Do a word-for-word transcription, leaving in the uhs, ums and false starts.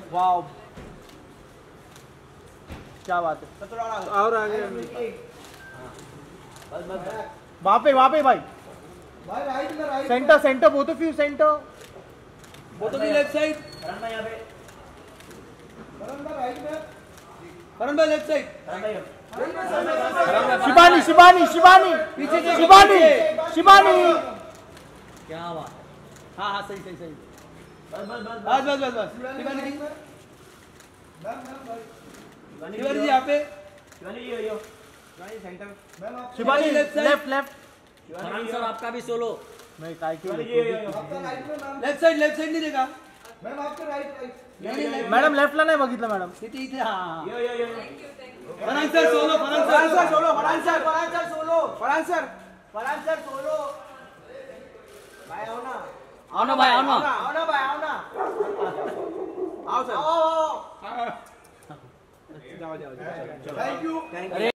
Wow क्या बात है। और आगे वहाँ पे वहाँ पे भाई भाई राइट में right centre centre both of you centre both of left side Karan भाई यहाँ पे करण भाई राइट में करण भाई लेफ्ट साइड शिवानी शिवानी शिवानी पीछे से शिवानी शिवानी क्या बात हाँ हाँ सही सही सही बस बस बस बस बस बस बस शिवानी जी मैम मैम भाई शिवानी जी यहाँ पे Shivani ji yo Shivani centre ma'am आप Shivani left side. Left left Farhan sir आपका भी सोलो। मैं काय की आपका राइट में ma'am left side left side नहीं देखा मैम आपके राइट राइट मॅडम लेफ्टला नाही बघितलं मॅडम इथे इथे हाँ yo yo yo Farhan sir solo Farhan Farhan sir sir solo Farhan sir Farhan sir solo Farhan sir Farhan sir solo भाई आओ ना आओ ना भाई आओ ना। आओ ना भाई आओ ना आओ सर आओ आओ जाओ जाओ थैंक यू